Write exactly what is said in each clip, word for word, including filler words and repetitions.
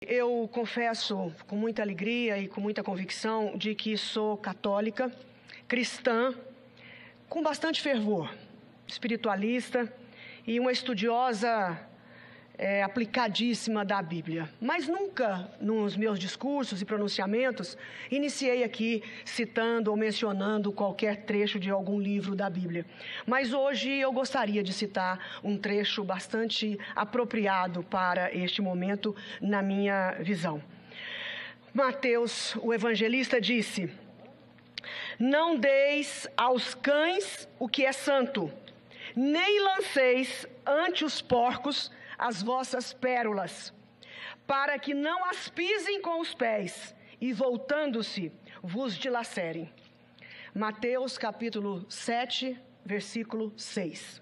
Eu confesso com muita alegria e com muita convicção de que sou católica, cristã, com bastante fervor, espiritualista e uma estudiosa é, aplicadíssima da Bíblia. Mas nunca, nos meus discursos e pronunciamentos, iniciei aqui citando ou mencionando qualquer trecho de algum livro da Bíblia. Mas hoje eu gostaria de citar um trecho bastante apropriado para este momento, na minha visão. Mateus, o evangelista, disse: "Não deis aos cães o que é santo, nem lanceis ante os porcos as vossas pérolas, para que não as pisem com os pés, e voltando-se, vos dilacerem." Mateus capítulo sete, versículo seis.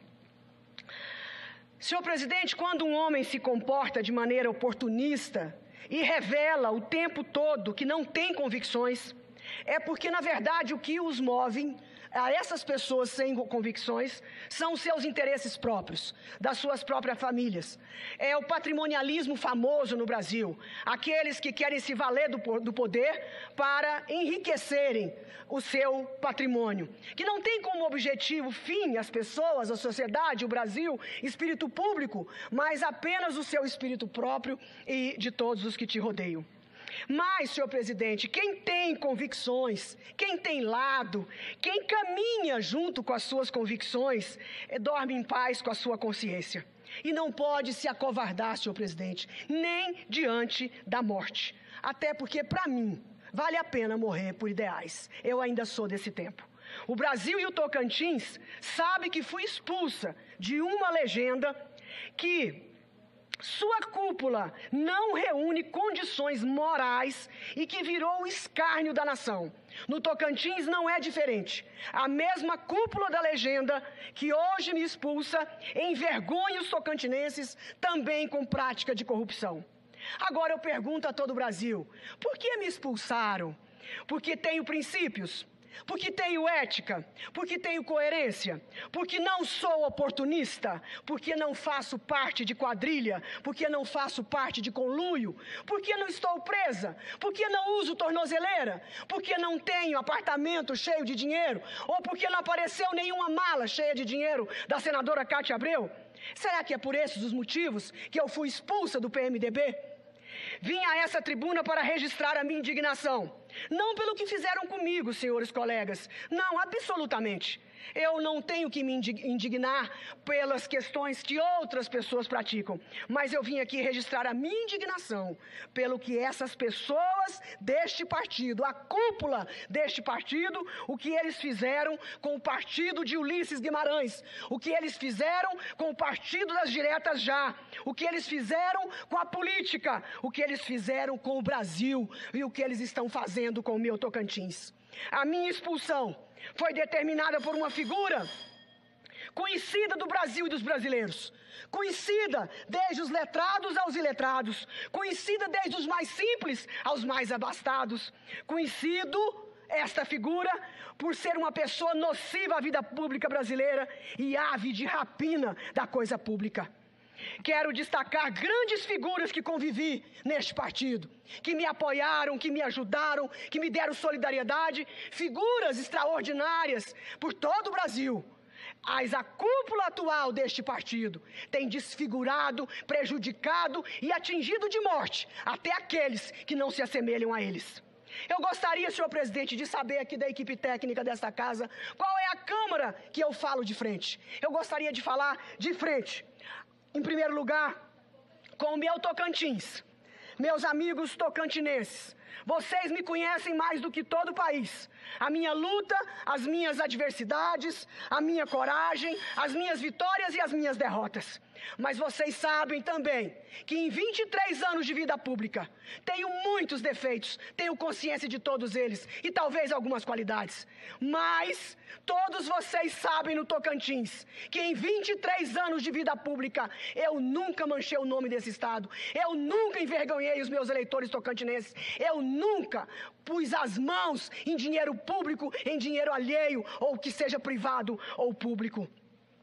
Senhor presidente, quando um homem se comporta de maneira oportunista e revela o tempo todo que não tem convicções, é porque, na verdade, o que os move a essas pessoas sem convicções são os seus interesses próprios, das suas próprias famílias. É o patrimonialismo famoso no Brasil, aqueles que querem se valer do, do poder para enriquecerem o seu patrimônio, que não tem como objetivo fim as pessoas, a sociedade, o Brasil, espírito público, mas apenas o seu espírito próprio e de todos os que te rodeiam. Mas, senhor presidente, quem tem convicções, quem tem lado, quem caminha junto com as suas convicções, dorme em paz com a sua consciência. E não pode se acovardar, senhor presidente, nem diante da morte. Até porque, para mim, vale a pena morrer por ideais. Eu ainda sou desse tempo. O Brasil e o Tocantins sabem que fui expulsa de uma legenda que sua cúpula não reúne condições morais e que virou o escárnio da nação. No Tocantins não é diferente. A mesma cúpula da legenda que hoje me expulsa envergonha os tocantinenses também com prática de corrupção. Agora eu pergunto a todo o Brasil: por que me expulsaram? Porque tenho princípios? Porque tenho ética, porque tenho coerência, porque não sou oportunista, porque não faço parte de quadrilha, porque não faço parte de conluio, porque não estou presa, porque não uso tornozeleira, porque não tenho apartamento cheio de dinheiro, ou porque não apareceu nenhuma mala cheia de dinheiro da senadora Cátia Abreu? Será que é por esses os motivos que eu fui expulsa do P M D B? Vim a essa tribuna para registrar a minha indignação. Não pelo que fizeram comigo, senhores colegas. Não, absolutamente. Eu não tenho que me indignar pelas questões que outras pessoas praticam. Mas eu vim aqui registrar a minha indignação pelo que essas pessoas deste partido, a cúpula deste partido, o que eles fizeram com o partido de Ulisses Guimarães, o que eles fizeram com o partido das diretas já, o que eles fizeram com a política, o que eles fizeram com o Brasil e o que eles estão fazendo com o meu Tocantins. A minha expulsão foi determinada por uma figura conhecida do Brasil e dos brasileiros, conhecida desde os letrados aos iletrados, conhecida desde os mais simples aos mais abastados, conhecido esta figura por ser uma pessoa nociva à vida pública brasileira e ave de rapina da coisa pública. Quero destacar grandes figuras que convivi neste partido, que me apoiaram, que me ajudaram, que me deram solidariedade, figuras extraordinárias por todo o Brasil. Mas a cúpula atual deste partido tem desfigurado, prejudicado e atingido de morte até aqueles que não se assemelham a eles. Eu gostaria, senhor presidente, de saber aqui da equipe técnica desta casa, qual é a Câmara que eu falo de frente. Eu gostaria de falar de frente, em primeiro lugar, com o meu Tocantins. Meus amigos tocantinenses, vocês me conhecem mais do que todo o país. A minha luta, as minhas adversidades, a minha coragem, as minhas vitórias e as minhas derrotas. Mas vocês sabem também que em vinte e três anos de vida pública, tenho muitos defeitos, tenho consciência de todos eles e talvez algumas qualidades. Mas todos vocês sabem no Tocantins que em vinte e três anos de vida pública, eu nunca manchei o nome desse estado, eu nunca envergonhei os meus eleitores tocantinenses, eu nunca pus as mãos em dinheiro público, em dinheiro alheio, ou que seja privado ou público.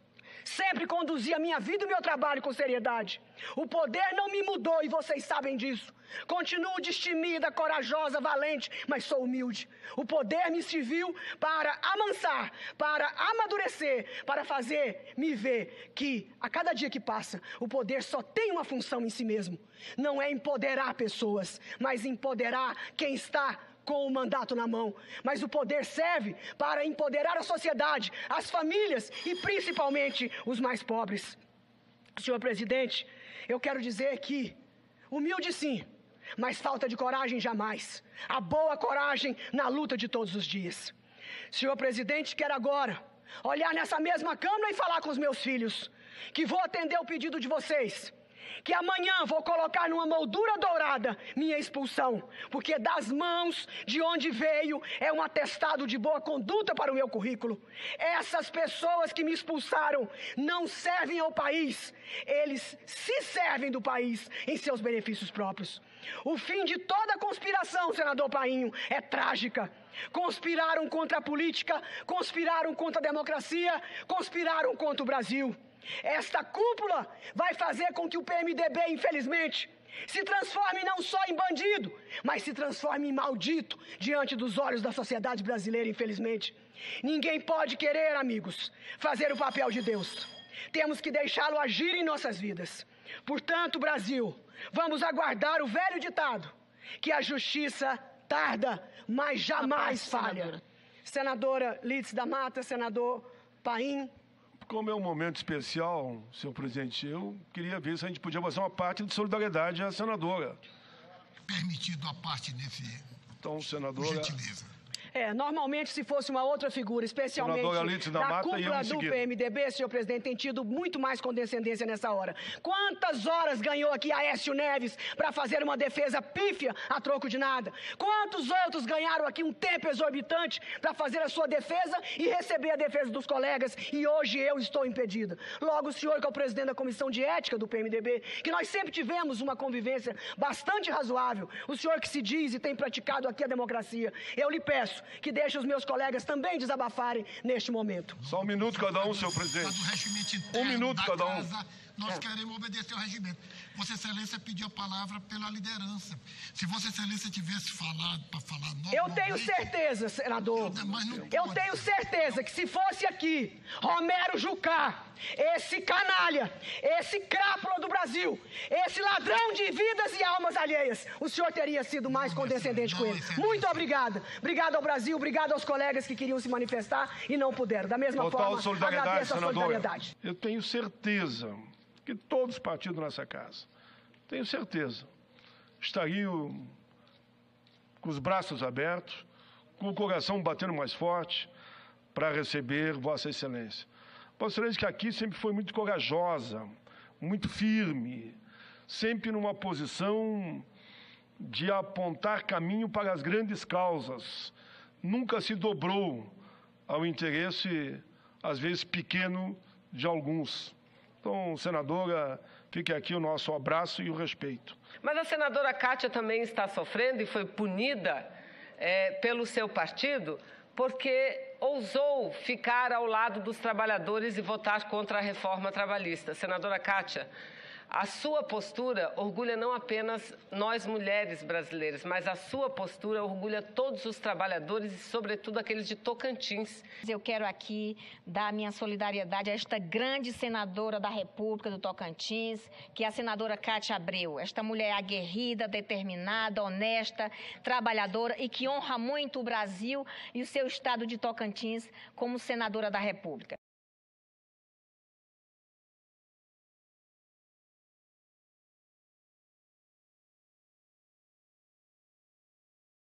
Sempre conduzi a minha vida e o meu trabalho com seriedade. O poder não me mudou e vocês sabem disso. Continuo destemida, corajosa, valente, mas sou humilde. O poder me serviu para amansar, para amadurecer, para fazer me ver que, a cada dia que passa, o poder só tem uma função em si mesmo. Não é empoderar pessoas, mas empoderar quem está com o mandato na mão. Mas o poder serve para empoderar a sociedade, as famílias e principalmente os mais pobres. Senhor presidente, eu quero dizer que, humilde sim, mas falta de coragem jamais. A boa coragem na luta de todos os dias. Senhor presidente, quero agora olhar nessa mesma câmara e falar com os meus filhos que vou atender o pedido de vocês, que amanhã vou colocar numa moldura dourada minha expulsão, porque das mãos de onde veio é um atestado de boa conduta para o meu currículo. Essas pessoas que me expulsaram não servem ao país, eles se servem do país em seus benefícios próprios. O fim de toda conspiração, senador Painho, é trágica. Conspiraram contra a política, conspiraram contra a democracia, conspiraram contra o Brasil. Esta cúpula vai fazer com que o P M D B, infelizmente, se transforme não só em bandido, mas se transforme em maldito diante dos olhos da sociedade brasileira, infelizmente. Ninguém pode querer, amigos, fazer o papel de Deus. Temos que deixá-lo agir em nossas vidas. Portanto, Brasil, vamos aguardar o velho ditado, que a justiça tarda, mas jamais falha. Senadora Lídice da Mata, senador Paim. Como é um momento especial, senhor presidente, eu queria ver se a gente podia fazer uma parte de solidariedade à senadora. Permitido a parte nesse... Então, senadora... Por gentileza. É, normalmente, se fosse uma outra figura, especialmente da, da cúpula do P M D B, senhor presidente, tem tido muito mais condescendência nessa hora. Quantas horas ganhou aqui Aécio Neves para fazer uma defesa pífia a troco de nada? Quantos outros ganharam aqui um tempo exorbitante para fazer a sua defesa e receber a defesa dos colegas? E hoje eu estou impedida. Logo, o senhor, que é o presidente da Comissão de Ética do P M D B, que nós sempre tivemos uma convivência bastante razoável, o senhor que se diz e tem praticado aqui a democracia, eu lhe peço que deixe os meus colegas também desabafarem neste momento. Só um minuto cada um, senhor presidente. Um minuto cada um. Nós é. queremos obedecer ao regimento. Vossa Excelência pediu a palavra pela liderança. Se Vossa Excelência tivesse falado para falar... Eu tenho certeza, senador. Eu, eu tenho certeza que se fosse aqui Romero Jucá, esse canalha, esse crápula do Brasil, esse ladrão de vidas e almas alheias, o senhor teria sido mais não, condescendente não, com ele. Muito obrigada. Obrigado ao Brasil, obrigado aos colegas que queriam se manifestar e não puderam. Da mesma Total forma, solidariedade, agradeço a senadora. solidariedade. Eu tenho certeza que todos os partidos nessa casa, tenho certeza, estariam com os braços abertos, com o coração batendo mais forte para receber Vossa Excelência. Vossa Excelência que aqui sempre foi muito corajosa, muito firme, sempre numa posição de apontar caminho para as grandes causas. Nunca se dobrou ao interesse, às vezes pequeno, de alguns. Então, senadora, fique aqui o nosso abraço e o respeito. Mas a senadora Kátia também está sofrendo e foi punida é, pelo seu partido porque ousou ficar ao lado dos trabalhadores e votar contra a reforma trabalhista. Senadora Kátia, a sua postura orgulha não apenas nós mulheres brasileiras, mas a sua postura orgulha todos os trabalhadores e, sobretudo, aqueles de Tocantins. Eu quero aqui dar minha solidariedade a esta grande senadora da República do Tocantins, que é a senadora Kátia Abreu. Esta mulher aguerrida, determinada, honesta, trabalhadora e que honra muito o Brasil e o seu estado de Tocantins como senadora da República.